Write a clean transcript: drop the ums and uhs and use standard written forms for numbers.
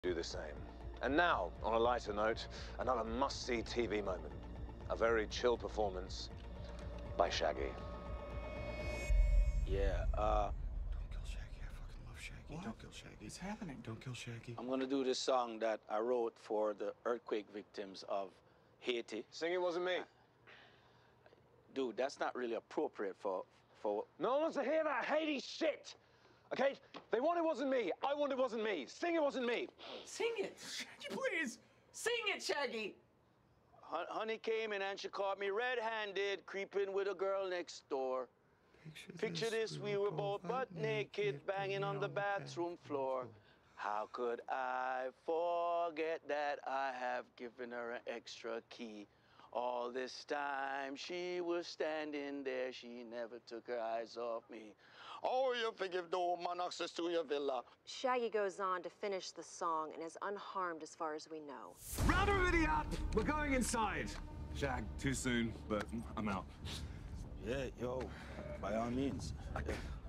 do the same. And now, on a lighter note, another must-see TV moment. A very chill performance by Shaggy. Yeah, Don't kill Shaggy. I fucking love Shaggy. What? Don't kill Shaggy. What's happening? Don't kill Shaggy. I'm gonna do this song that I wrote for the earthquake victims of Haiti. Sing It Wasn't Me. Dude, that's not really appropriate for... No one wants to hear that Haiti shit. Okay? They want It Wasn't Me. I want It Wasn't Me. Sing It Wasn't Me. Sing it, Shaggy, please. Sing it, Shaggy. Honey came in and she caught me red-handed, creeping with a girl next door. Picture this, we were both butt naked, banging on the bathroom floor. How could I forget that I have given her an extra key? All this time she was standing there, she never took her eyes off me. Oh, you forgive no man access to your villa. Shaggy goes on to finish the song and is unharmed as far as we know. Round everybody up! We're going inside! Shag, too soon, but I'm out. Yeah, yo, by all means.